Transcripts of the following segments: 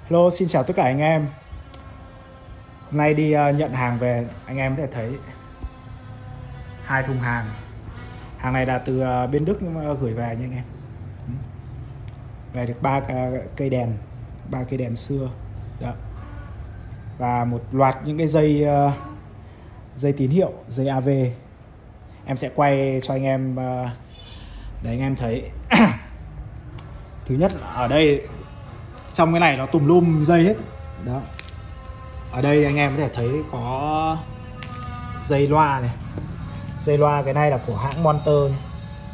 Hello, xin chào tất cả anh em. Hôm nay đi nhận hàng về, anh em có thể thấy 2 thùng hàng. Hàng này là từ bên Đức nhưng mà gửi về nha anh em. Về được 3 cây đèn, 3 cây đèn xưa. Đó. Và một loạt những cái dây tín hiệu, dây AV. Em sẽ quay cho anh em để anh em thấy. Thứ nhất ở đây trong cái này nó tùm lum dây hết. Đó. Ở đây anh em có thể thấy có dây loa này. Dây loa cái này là của hãng Monter này.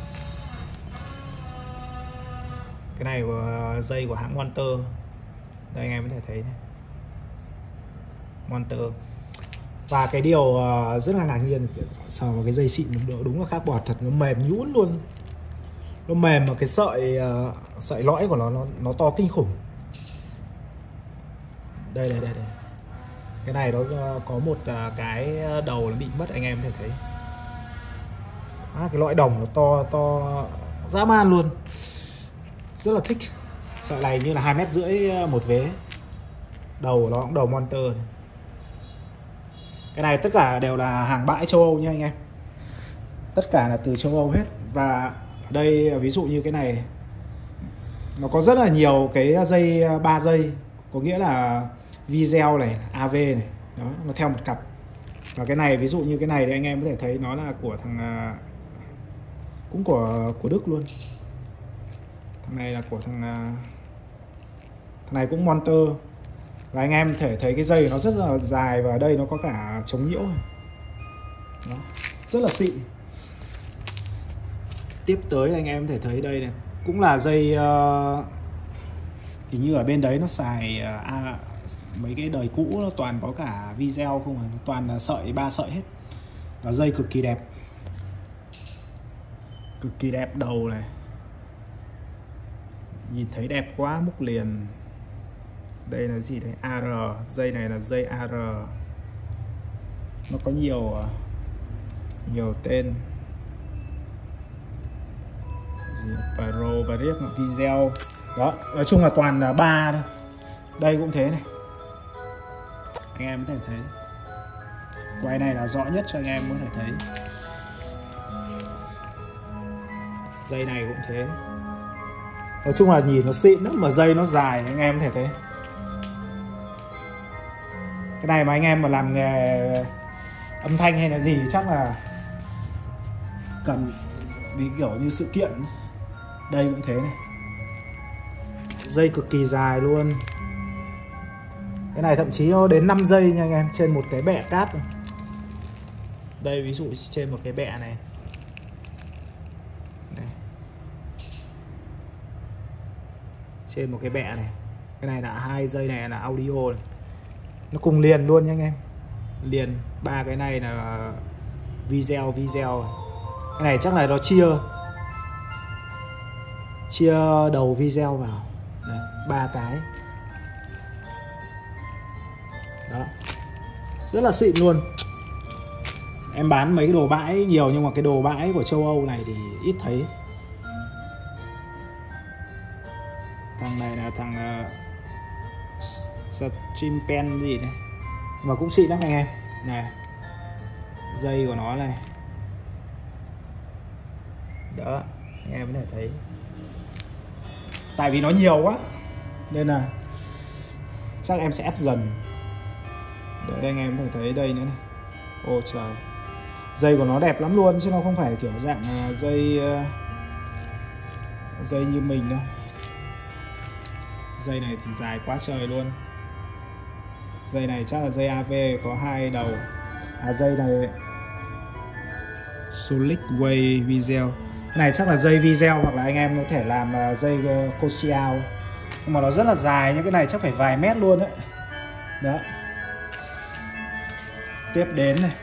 Cái này của dây của hãng Monter. Đây anh em có thể thấy này. Monter. Và cái điều rất là ngạc nhiên so với cái dây xịn đúng là khác bọt thật, nó mềm nhũn luôn. Nó mềm mà cái sợi lõi của nó to kinh khủng. Đây. Cái này nó có một cái đầu nó bị mất, anh em có thể thấy. Cái lõi đồng nó to dã man luôn. Rất là thích. Sợi này như là 2,5 m một vế. Đầu của nó cũng đầu Monter này. Cái này tất cả đều là hàng bãi châu Âu nha anh em. Tất cả là từ châu Âu hết. Và ở đây ví dụ như cái này nó có rất là nhiều cái dây 3 dây, có nghĩa là video này, AV này, đó, nó theo một cặp. Và cái này ví dụ như cái này thì anh em có thể thấy nó là của thằng cũng của Đức luôn. Thằng này là của thằng này cũng Monter. Và anh em thể thấy cái dây nó rất là dài và ở đây nó có cả chống nhiễu. Đó, rất là xịn. Tiếp tới anh em có thể thấy đây này, cũng là dây hình như ở bên đấy nó xài mấy cái đời cũ nó toàn có cả video không, nó toàn là sợi 3 sợi hết. Và dây cực kỳ đẹp. Cực kỳ đẹp đầu này. Nhìn thấy đẹp quá, múc liền. Đây là gì đấy? AR. Dây này là dây AR. Nó có nhiều tên. Pro và riêng video. Đó, nói chung là toàn là 3 thôi. Đây cũng thế này. Anh em có thể thấy. Quay này là rõ nhất cho anh em có thể thấy. Dây này cũng thế. Nói chung là nhìn nó xịn lắm, mà dây nó dài anh em có thể thấy. Cái này mà anh em mà làm nghề âm thanh hay là gì chắc là cần vì kiểu như sự kiện. Đây cũng thế này. Dây cực kỳ dài luôn. Cái này thậm chí nó đến 5 giây nha anh em, trên một cái bẹ cát này. Đây ví dụ trên một cái bẹ này. Trên một cái bẹ này. Cái này là 2 dây này là audio này. Nó cùng liền luôn nha anh em. Liền 3 cái này là video. Cái này chắc là nó chia đầu video vào. Đấy, 3 cái. Đó. Rất là xịn luôn. Em bán mấy cái đồ bãi nhiều nhưng mà cái đồ bãi của châu Âu này thì ít thấy. Thằng này là thằng Stream Pen gì đấy. Mà cũng xịn lắm anh em. Này. Dây của nó này. Đó, anh em có thể thấy. Tại vì nó nhiều quá nên là chắc em sẽ ép dần. Để anh em có thể thấy đây nữa này. Ôi trời. Dây của nó đẹp lắm luôn chứ nó không phải kiểu dạng dây như mình đâu. Dây này thì dài quá trời luôn. Dây này chắc là dây AV có 2 đầu. Dây này Solid Wave video. Cái này chắc là dây video hoặc là anh em có thể làm dây Coaxial. Nhưng mà nó rất là dài, những cái này chắc phải vài mét luôn đấy. Đó. Tiếp đến này.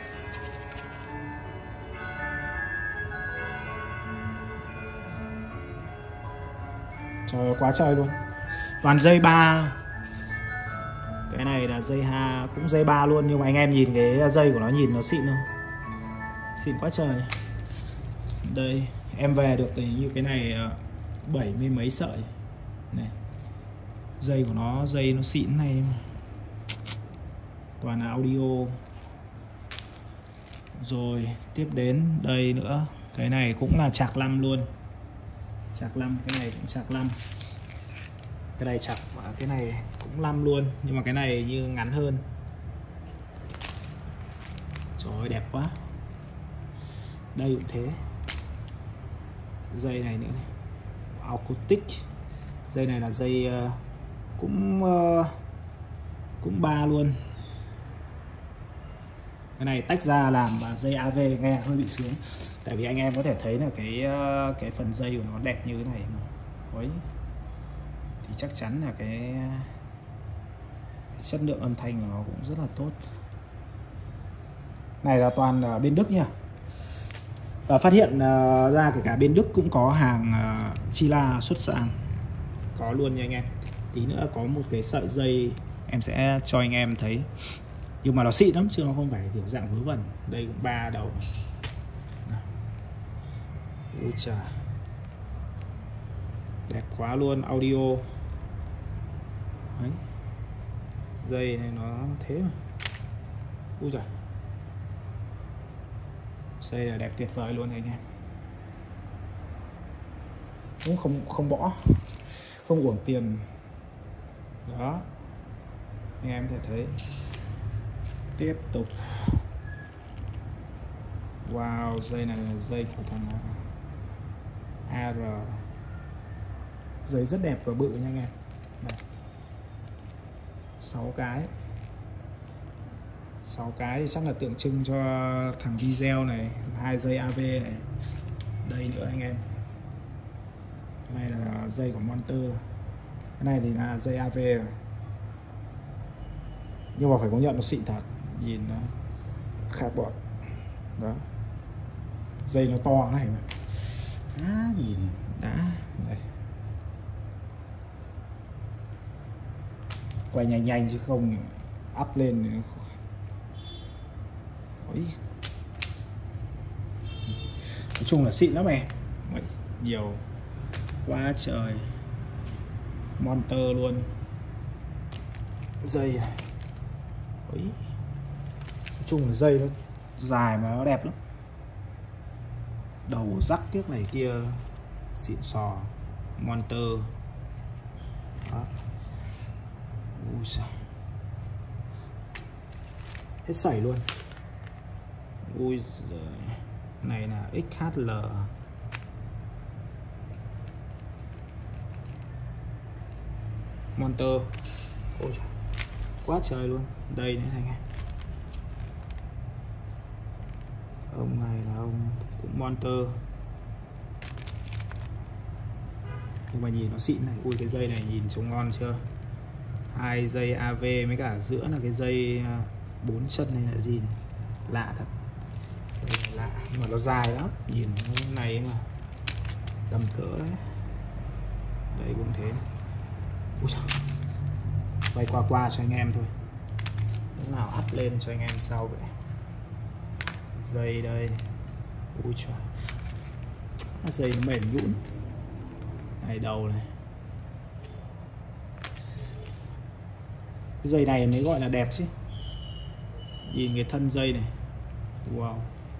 Trời ơi, quá trời luôn. Toàn dây 3. Cái này là dây cũng dây 3 luôn. Nhưng mà anh em nhìn cái dây của nó, nhìn nó xịn không? Xịn quá trời. Đây, em về được thì như cái này 70 mấy sợi này. Dây của nó, dây nó xịn này, toàn là audio. Rồi tiếp đến đây nữa, cái này cũng là chạc 5 luôn. Chạc 5, cái này cũng chạc 5. Cái này chạc, cái này cũng 5 luôn, nhưng mà cái này như ngắn hơn. Trời ơi đẹp quá. Đây cũng thế. Dây này nữa này, acoustic. Dây này là dây cũng 3 luôn. Cái này tách ra làm dây AV nghe hơi bị sướng. Tại vì anh em có thể thấy là cái phần dây của nó đẹp như thế này mà. Đấy. Thì chắc chắn là cái chất lượng âm thanh của nó cũng rất là tốt. Này là toàn là bên Đức nha. Và phát hiện ra kể cả bên Đức cũng có hàng Chila xuất sang. Có luôn nha anh em. Tí nữa có một cái sợi dây em sẽ cho anh em thấy. Nhưng mà nó xịn lắm chứ nó không phải kiểu dạng vớ vẩn. Đây cũng 3 đầu. Ôi trời, đẹp quá luôn, audio. Đấy. Dây này nó thế mà. Ui giời, dây là đẹp tuyệt vời luôn anh em. Cũng không bỏ, không uổng tiền. Đó, anh em có thể thấy. Tiếp tục. Wow, dây này là dây của thằng AR. Dây rất đẹp và bự nha anh em. Đây. 6 cái. 6 cái thì chắc là tượng trưng cho thằng video này, 2 dây AV này. Đây nữa anh em. Cái này là dây của Monster. Cái này thì là dây AV. Nhưng mà phải công nhận nó xịn thật, nhìn nó khác bọn. Đó. Dây nó to này mà. Nhìn đã. Đây. Quay nhanh nhanh chứ không up lên. Ôi. Nói chung là xịn lắm em. Nhiều quá trời. Monster luôn. Dây này. Ôi. Nói chung là dây nó dài mà nó đẹp lắm. Đầu rắc tiếc này kia xịn sò. Monster. Đó. Ui giời. Hết sảy luôn. Ui giời. Này là XHL. Monster. Ôi trời, quá trời luôn. Đây nữa anh em. Ông này là ông cũng Monster. Nhưng mà nhìn nó xịn này. Ui cái dây này nhìn trông ngon chưa. 2 dây AV với cả giữa là cái dây 4 chân này là gì này. Lạ thật. Dây này lạ nhưng mà nó dài lắm. Nhìn cái này mà tầm cỡ đấy. Đây cũng thế. Ui trời. Quay qua cho anh em thôi. Lúc nào up lên cho anh em sau vậy. Dây đây. Ui trời. Dây nó mềm nhũn. Này đầu này. Cái dây này mới gọi là đẹp chứ. Nhìn cái thân dây này. Wow.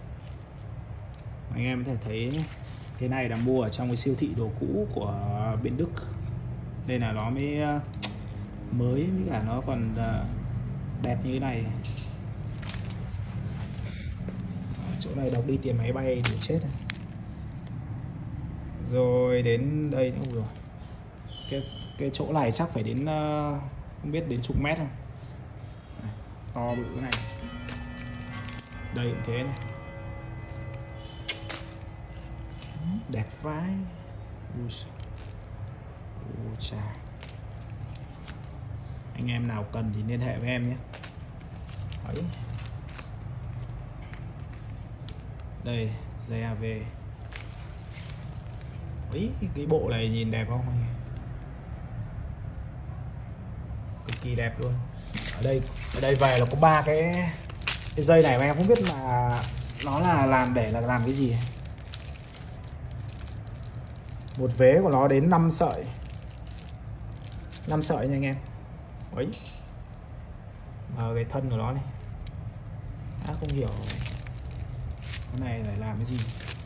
Anh em có thể thấy cái này là mua ở trong cái siêu thị đồ cũ của bên Đức. Đây là nó mới mới với cả nó còn đẹp như thế này. Chỗ này đọc đi tiền máy bay để chết này. Rồi đến đây nữa rồi. Cái chỗ này chắc phải đến không biết đến chục mét không. Này, to bự cái này. Đây cũng thế này. Đẹp vãi. Ui chà. Anh em nào cần thì liên hệ với em nhé. Đấy. Đây dây AV. Ý, cái bộ này nhìn đẹp không? Cực kỳ đẹp luôn. Ở đây về là có 3 cái dây này mà em không biết là nó là làm để là làm cái gì. Một vế của nó đến 5 sợi. 5 sợi nha anh em. Ấy. Cái thân của nó này. Không hiểu cái này lại làm cái gì.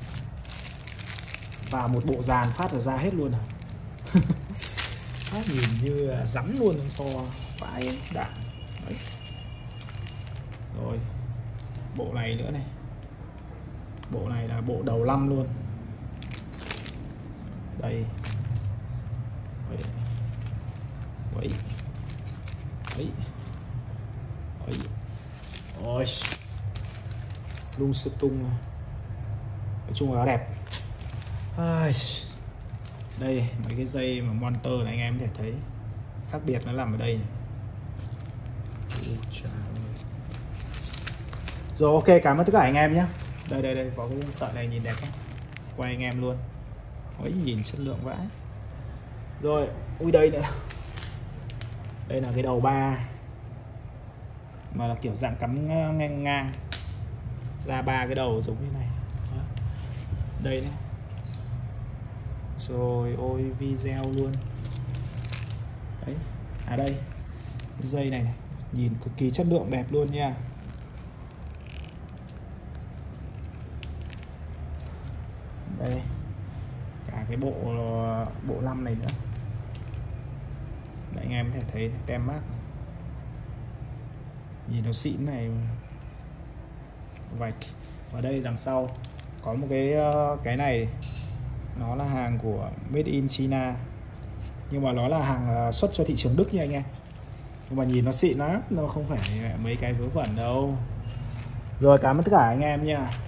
Và một bộ dàn phát là ra hết luôn à. Phát nhìn như rắn luôn, to vãi đạn. Đấy. Rồi bộ này nữa này, bộ này là bộ đầu 5 luôn đây. Đấy. Đấy. Đấy. Đấy. Ôi lung sơ tung, nói chung là đẹp. Đây mấy cái dây mà Monster này anh em có thể thấy khác biệt nó nằm ở đây này. Rồi ok, cảm ơn tất cả anh em nhé. Đây có cái sợi này nhìn đẹp không? Quay anh em luôn. Ôi nhìn chất lượng vãi. Rồi, ui đây nữa. Đây là cái đầu 3 mà là kiểu dạng cắm ngang ra 3 cái đầu giống như này. Đó. Đây này. Rồi ôi video luôn. Đấy. Đây. Cái dây này, nhìn cực kỳ chất lượng đẹp luôn nha. Đây. Cả cái bộ 5 này nữa. Đấy, anh em có thể thấy tem mác. Nhìn nó xịn này. Vạch. Và đây đằng sau có một cái này, nó là hàng của Made in China, nhưng mà nó là hàng xuất cho thị trường Đức nha anh em. Nhưng mà nhìn nó xịn lắm, nó không phải mấy cái vớ vẩn đâu. Rồi cảm ơn tất cả anh em nha.